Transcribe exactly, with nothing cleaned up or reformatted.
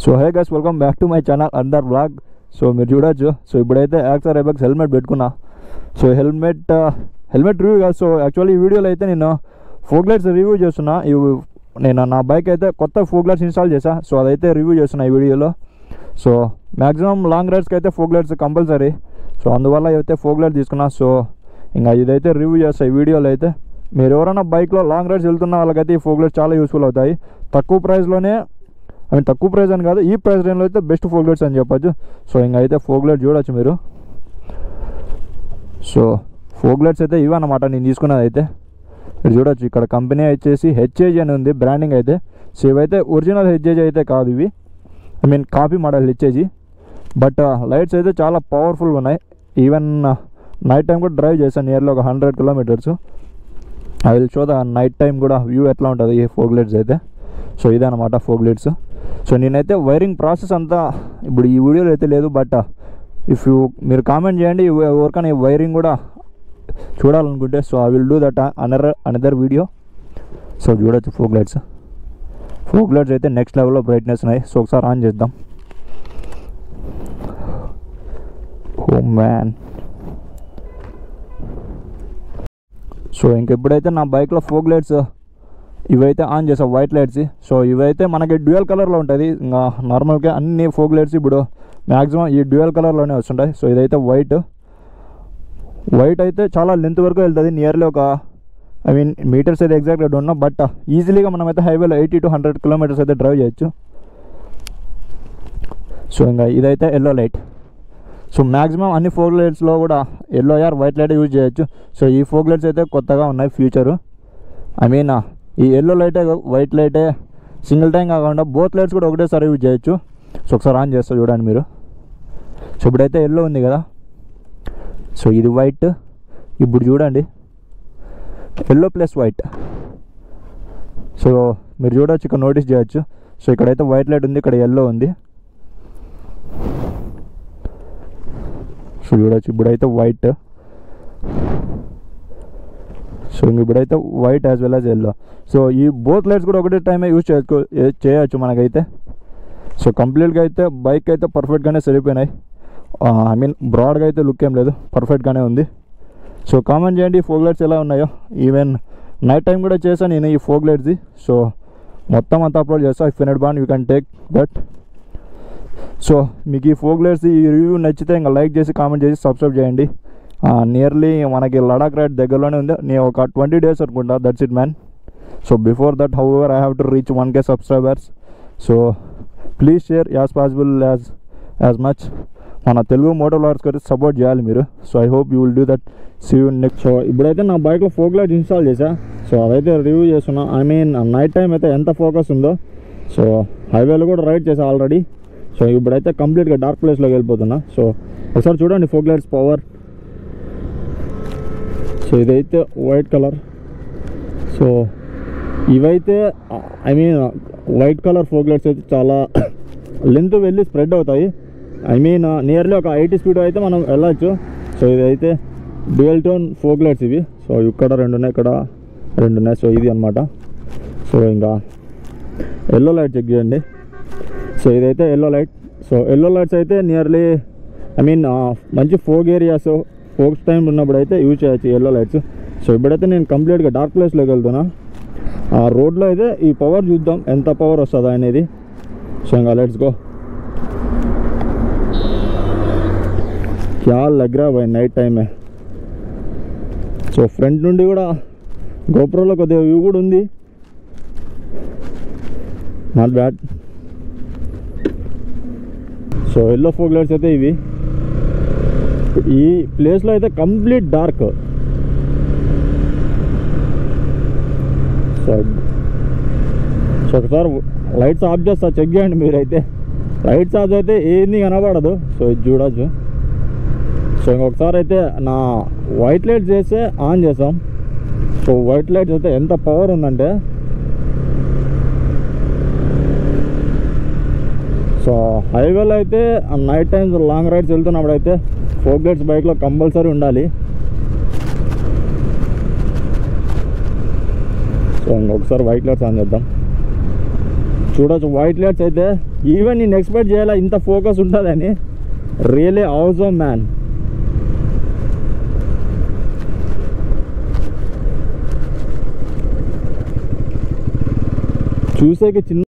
So hey guys, welcome back to my channel అందర్ blog. So మీరు చూడొచ్చు. So ఇప్పుడైతే యాక్సర్ ఎబెక్స్ హెల్మెట్ పెట్టుకున్నా. సో హెల్మెట్ హెల్మెట్ రివ్యూ కాదు. సో యాక్చువల్లీ ఈ వీడియోలో అయితే నేను ఫోగ్ లైట్స్ రివ్యూ చేస్తున్నా. ఇవి నేను నా బైక్ అయితే కొత్త ఫోగ్ లైట్స్ ఇన్స్టాల్ చేసా. సో అదైతే రివ్యూ చేస్తున్నా ఈ వీడియోలో. సో మ్యాక్సిమం లాంగ్ రైడ్స్కి అయితే ఫోగ్ లైట్స్ కంపల్సరీ. సో అందువల్ల అయితే ఫోగ్ లైట్ తీసుకున్నా. సో ఇంకా ఇదైతే రివ్యూ చేస్తా ఈ వీడియోలో. అయితే మీరు ఎవరైనా బైక్లో లాంగ్ రైడ్స్ వెళ్తున్న వాళ్ళకైతే ఈ ఫోగ్ లైట్స్ చాలా యూస్ఫుల్ అవుతాయి. తక్కువ ప్రైస్లోనే, ఐ మీన్ తక్కువ ప్రైస్ అని కాదు, ఈ ప్రైస్ రేంజ్లో అయితే బెస్ట్ ఫోగ్ లైట్స్ అని చెప్పచ్చు. సో ఇంకా అయితే ఫోగ్ లైట్ చూడొచ్చు మీరు. సో ఫోగ్ లైట్స్ అయితే ఇవి అన్నమాట నేను తీసుకున్నది. అయితే మీరు చూడొచ్చు, ఇక్కడ కంపెనీ వచ్చేసి హెచ్ఏజీ అని ఉంది బ్రాండింగ్ అయితే. సో ఇవైతే ఒరిజినల్ హెచ్ఏజీ అయితే కాదు, ఇవి I mean copy model HAG. But lights అయితే చాలా పవర్ఫుల్గా ఉన్నాయి. ఈవెన్ నైట్ టైం కూడా డ్రైవ్ చేశాను నియర్లీ ఒక hundred kilometres. I will show the night time కూడా వ్యూ ఎట్లా ఉంటుంది ఈ ఫోగ్ లైట్స్ అయితే. సో ఇదన్నమాట ఫోగ్ లైట్స్. సో నేనైతే వైరింగ్ ప్రాసెస్ అంతా ఇప్పుడు ఈ వీడియోలో అయితే లేదు. బట్ ఇఫ్ యూ మీరు కామెంట్ చేయండి ఎవరికైనా ఈ వైరింగ్ కూడా చూడాలనుకుంటే. So I will do that another another video. So చూడొచ్చు ఫోగ్ లైట్స్. ఫోగ్ లైట్స్ అయితే నెక్స్ట్ లెవెల్లో బ్రైట్నెస్ ఉన్నాయి. సో ఒకసారి ఆన్ చేద్దాం. Oh man. సో ఇంకెప్పుడైతే నా బైక్లో ఫోగ్ లైట్స్ ఇవైతే ఆన్ చేసాం, వైట్ లైట్స్. సో ఇవైతే మనకి డ్యూయల్ కలర్లో ఉంటుంది. ఇంకా నార్మల్గా అన్ని ఫోగ్ లైట్స్ ఇప్పుడు మ్యాక్సిమం ఈ డ్యూయల్ కలర్లోనే వస్తుంటాయి. సో ఇదైతే వైట్ వైట్ అయితే చాలా లెంత్ వరకు వెళ్తుంది. నియర్లీ ఒక ఐ మీన్ మీటర్స్ అయితే ఎగ్జాక్ట్గా డోంట్ నో, బట్ ఈజీలీగా మనమైతే హైవేలో ఎయిటీ టు హండ్రెడ్ కిలోమీటర్స్ అయితే డ్రైవ్ చేయొచ్చు. సో ఇంకా ఇదైతే ఎల్లో లైట్. సో మ్యాక్సిమం అన్ని ఫోగ్ లైట్స్లో కూడా yellow or white light use చేయొచ్చు. సో ఈ ఫోగ్ లైట్స్ అయితే కొత్తగా ఉన్నాయి ఫ్యూచరు. ఐ మీన్ ఈ ఎల్లో లైటే వైట్ లైటే సింగిల్ టైం కాకుండా బోత్ లైట్స్ కూడా ఒకటేసారి యూజ్ చేయొచ్చు. సో ఒకసారి ఆన్ చేస్తా చూడండి మీరు. సో ఇప్పుడైతే ఎల్లో ఉంది కదా, సో ఇది వైట్. ఇప్పుడు చూడండి ఎల్లో ప్లస్ వైట్. సో మీరు చూడవచ్చు, ఇక్కడ నోటీస్ చేయొచ్చు. సో ఇక్కడైతే వైట్ లైట్ ఉంది, ఇక్కడ ఎల్లో ఉంది. సో చూడవచ్చు ఇప్పుడైతే వైట్. సో ఇప్పుడైతే white as well as yellow. So ఈ బోత్ లైట్స్ కూడా ఒకటే టైమే యూజ్ చేసుకో చేయొచ్చు మనకైతే. సో కంప్లీట్గా అయితే బైక్ అయితే పర్ఫెక్ట్గానే సరిపోయినాయి. ఐ మీన్ బ్రాడ్గా అయితే లుక్ ఏం లేదు, పర్ఫెక్ట్గానే ఉంది. సో కామెంట్ చేయండి ఈ ఫోగ్ లైట్స్ ఎలా ఉన్నాయో. ఈవెన్ నైట్ టైం కూడా చేశాను నేను ఈ ఫోగ్ లైట్స్ది. సో మొత్తం అంతా అప్లోడ్ చేస్తాను. ఇఫ్ ఎనెట్ బాన్ you can take that. So మీకు ఈ ఫోగ్ లైట్స్ ఈ రివ్యూ నచ్చితే ఇంకా లైక్ చేసి కామెంట్ చేసి సబ్స్క్రైబ్ చేయండి. నియర్లీ మనకి లడాక్ రైడ్ దగ్గరలోనే ఉంది. నేను ఒక ట్వంటీ డేస్ అనుకుంటా, that's it man. So before that however I have to reach one K subscribers. So please share as possible as as much. మన తెలుగు మోటో వ్లాగర్స్ గురించి సపోర్ట్ చేయాలి మీరు. So I hope you will do that. See you next. So ఇప్పుడైతే నా బైక్లో fog light install చేశా. So అదైతే review చేస్తున్నా. ఐ మీన్ నైట్ టైం అయితే ఎంత ఫోకస్ ఉందో. సో హైవేలో కూడా రైడ్ చేసా ఆల్రెడీ. సో ఇప్పుడైతే కంప్లీట్గా డార్క్ ప్లేస్లోకి వెళ్ళిపోతున్నా. సో ఒకసారి చూడండి ఫోగ్ లైట్స్ పవర్. సో ఇదైతే వైట్ కలర్. సో ఇవైతే I mean white colour fog lights అయితే చాలా లెంత్ వెళ్ళి స్ప్రెడ్ అవుతాయి. ఐ మీన్ నియర్లీ ఒక ఎయిటీ స్పీడ్ అయితే మనం వెళ్ళచ్చు. సో ఇదైతే డ్యూయల్ టోన్ ఫోగ్ లైట్స్ ఇవి. సో ఇక్కడ రెండు ఉన్నాయి, ఇక్కడ రెండు ఉన్నాయి. సో ఇది అనమాట. సో ఇంకా ఎల్లో లైట్ చెక్ చేయండి. సో ఇదైతే yellow light. So yellow lights అయితే నియర్లీ ఐ మీన్ మంచి ఫోగ్ ఏరియాస్, ఫోగ్స్ టైం ఉన్నప్పుడు అయితే యూజ్ చేయొచ్చు ఎల్లో లైట్స్. సో ఇప్పుడైతే నేను కంప్లీట్గా డార్క్ ప్లేస్లోకి వెళ్తున్నా. ఆ రోడ్లో అయితే ఈ పవర్ చూద్దాం ఎంత పవర్ వస్తుందా అనేది. సో ఇంకా లెట్స్ గో. క్యా లగ్ రా భాయ్ నైట్ టైమే. సో ఫ్రంట్ నుండి కూడా గోప్రోలో కొద్దిగా వ్యూ కూడా ఉంది, not bad. So yellow fog lights అయితే ఇవి. ఈ ప్లేస్లో అయితే కంప్లీట్ డార్క్. సో సో ఒకసారి లైట్స్ ఆఫ్ చేస్తా, చెక్ చేయండి మీరైతే. లైట్స్ ఆఫ్ అయితే ఏంది కనబడదు. సో ఇది చూడొచ్చు. సో ఇంకొకసారి అయితే నా వైట్ లైట్స్ చేస్తే ఆన్ చేసాం. సో వైట్ లైట్స్ అయితే ఎంత పవర్ ఉందంటే, సో హైవేలో అయితే నైట్ టైమ్స్ లాంగ్ రైడ్స్ వెళ్తున్నప్పుడు అయితే ఫోగ్ లైట్స్ బైక్లో కంపల్సరీ ఉండాలి. సో ఇంకొకసారి వైట్ లైట్స్ ఆన్ చేద్దాం. చూడొచ్చు వైట్ లైట్స్ అయితే ఈవెన్ నేను ఎక్స్పెక్ట్ చేయాలా ఇంత ఫోకస్ ఉంటుందని. రియలీ అవసరం మ్యాన్. చూసేకి చిన్న